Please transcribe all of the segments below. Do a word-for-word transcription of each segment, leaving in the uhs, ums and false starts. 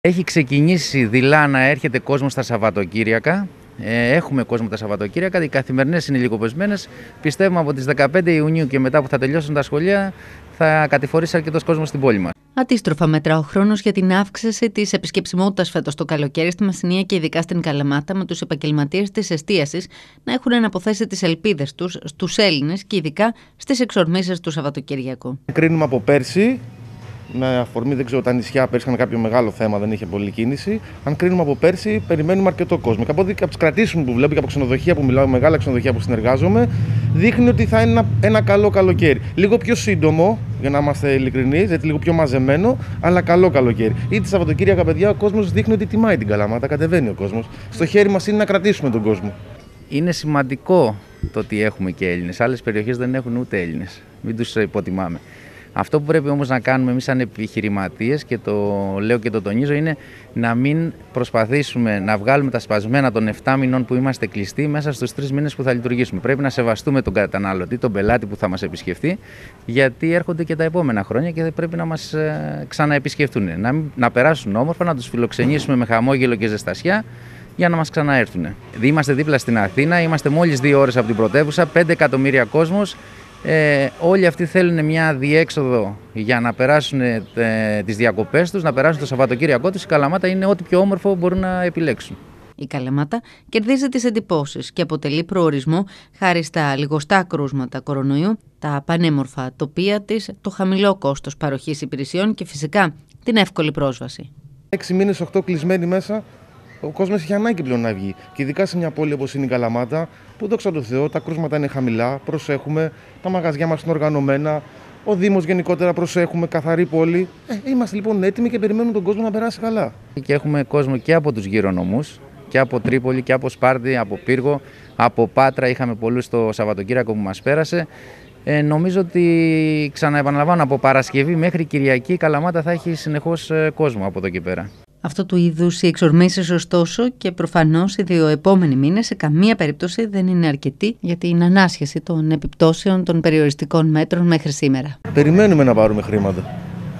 Έχει ξεκινήσει δειλά να έρχεται κόσμο στα Σαββατοκύριακα. Ε, έχουμε κόσμο τα Σαββατοκύριακα. Οι καθημερινές είναι λίγο πεσμένες. Πιστεύουμε από τις δεκαπέντε Ιουνίου και μετά που θα τελειώσουν τα σχολεία θα κατηφορήσει αρκετός κόσμος στην πόλη μας. Αντίστροφα, μετρά ο χρόνος για την αύξηση της επισκεψιμότητας φέτος το καλοκαίρι στη Μασσηνία και ειδικά στην Καλαμάτα, με τους επαγγελματίες της εστίασης να έχουν αναποθέσει τις ελπίδες τους στους Έλληνες και ειδικά στις εξορμήσεις του Σαββατοκυριακού. Κρίνουμε από πέρσι. Με αφορμή, δεν ξέρω, τα νησιά πέρσι είχαν κάποιο μεγάλο θέμα, δεν είχε πολλή κίνηση. Αν κρίνουμε από πέρσι, περιμένουμε αρκετό κόσμο. Και από τις κρατήσεις που βλέπω και από ξενοδοχεία που μιλάω, μεγάλα ξενοδοχεία που συνεργάζομαι, δείχνει ότι θα είναι ένα, ένα καλό καλοκαίρι. Λίγο πιο σύντομο, για να είμαστε ειλικρινείς, γιατί λίγο πιο μαζεμένο, αλλά καλό καλοκαίρι. Ήδη Σαββατοκύριακα, παιδιά, ο κόσμος δείχνει ότι τιμάει την Καλαμάτα, κατεβαίνει ο κόσμος. Στο χέρι μας είναι να κρατήσουμε τον κόσμο. Είναι σημαντικό το ότι έχουμε και Έλληνες. Άλλες περιοχές δεν έχουν ούτε Έλληνες. Μην τους υποτιμάμε. Αυτό που πρέπει όμως να κάνουμε εμείς σαν επιχειρηματίες, και το λέω και το τονίζω, είναι να μην προσπαθήσουμε να βγάλουμε τα σπασμένα των επτά μηνών που είμαστε κλειστοί μέσα στους τρεις μήνες που θα λειτουργήσουμε. Πρέπει να σεβαστούμε τον καταναλωτή, τον πελάτη που θα μας επισκεφτεί, γιατί έρχονται και τα επόμενα χρόνια και πρέπει να μας ξαναεπισκεφτούν. Να, να περάσουν όμορφα, να τους φιλοξενήσουμε με χαμόγελο και ζεστασιά για να μας ξαναέρθουν. Είμαστε δίπλα στην Αθήνα, είμαστε μόλις δύο ώρες από την πρωτεύουσα, πέντε εκατομμύρια κόσμος. Ε, όλοι αυτοί θέλουν μια διέξοδο για να περάσουν ε, τις διακοπές τους, να περάσουν το Σαββατοκύριακό τους. Η Καλαμάτα είναι ό,τι πιο όμορφο μπορούν να επιλέξουν. Η Καλαμάτα κερδίζει τις εντυπώσεις και αποτελεί προορισμό χάρη στα λιγοστά κρούσματα κορονοϊού, τα πανέμορφα τοπία της, το χαμηλό κόστος παροχής υπηρεσιών και φυσικά την εύκολη πρόσβαση. Έξι μήνες, οχτώ κλεισμένοι μέσα. Ο κόσμος έχει ανάγκη πλέον να βγει. Και ειδικά σε μια πόλη όπως είναι η Καλαμάτα, που δόξα τω Θεώ τα κρούσματα είναι χαμηλά, προσέχουμε, τα μαγαζιά μας είναι οργανωμένα, ο Δήμος γενικότερα προσέχουμε, καθαρή πόλη. Ε, είμαστε λοιπόν έτοιμοι και περιμένουμε τον κόσμο να περάσει καλά. Και έχουμε κόσμο και από τους γύρω νομούς, και από Τρίπολη, και από Σπάρτη, από Πύργο, από Πάτρα. Είχαμε πολλούς το Σαββατοκύριακο που μας πέρασε. Ε, νομίζω ότι, ξαναεπαναλαμβάνω, από Παρασκευή μέχρι Κυριακή η Καλαμάτα θα έχει συνεχώς κόσμο από εδώ και πέρα. Αυτό του είδους οι εξορμήσεις, ωστόσο, και προφανώς οι δύο επόμενοι μήνες σε καμία περίπτωση δεν είναι αρκετοί για την ανάσχεση των επιπτώσεων των περιοριστικών μέτρων μέχρι σήμερα. Περιμένουμε να πάρουμε χρήματα.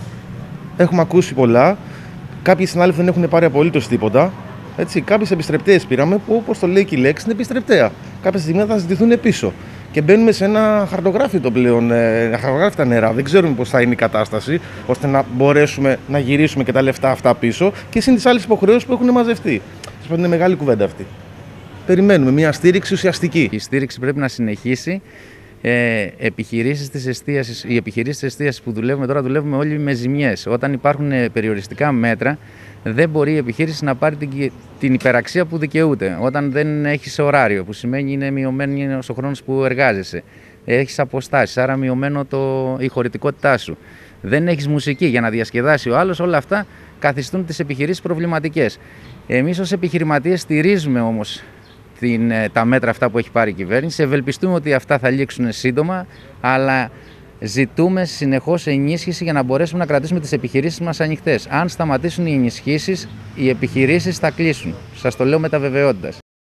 Έχουμε ακούσει πολλά. Κάποιοι συνάδελφοι δεν έχουν πάρει απολύτως τίποτα. Κάποιες επιστρεπτές πήραμε που, όπως το λέει και η λέξη, είναι επιστρεπτέα. Κάποια στιγμή θα ζητηθούν πίσω. Και μπαίνουμε σε ένα χαρτογράφητο πλέον, ε, χαρτογράφητα νερά. Δεν ξέρουμε πώς θα είναι η κατάσταση, ώστε να μπορέσουμε να γυρίσουμε και τα λεφτά αυτά πίσω και συν τις άλλες υποχρεώσεις που έχουν μαζευτεί. Σας πω, είναι μεγάλη κουβέντα αυτή. Περιμένουμε μια στήριξη ουσιαστική. Η στήριξη πρέπει να συνεχίσει. Ε, επιχειρήσεις της εστίασης, οι επιχειρήσεις της εστίασης που δουλεύουμε τώρα, δουλεύουμε όλοι με ζημιές. Όταν υπάρχουν περιοριστικά μέτρα, δεν μπορεί η επιχείρηση να πάρει την, την υπεραξία που δικαιούται. Όταν δεν έχεις ωράριο, που σημαίνει είναι μειωμένος ο χρόνος που εργάζεσαι, έχεις αποστάσεις, άρα μειωμένο το, η χωρητικότητά σου. Δεν έχεις μουσική για να διασκεδάσει ο άλλος, όλα αυτά καθιστούν τις επιχειρήσεις προβληματικές. Εμείς ως επιχειρηματίες στηρίζουμε όμως την, τα μέτρα αυτά που έχει πάρει η κυβέρνηση. Ευελπιστούμε ότι αυτά θα λήξουν σύντομα, αλλά ζητούμε συνεχώς ενίσχυση για να μπορέσουμε να κρατήσουμε τις επιχειρήσεις μας ανοιχτές. Αν σταματήσουν οι ενισχύσεις, οι επιχειρήσεις θα κλείσουν. Σας το λέω με τα βεβαιότητας.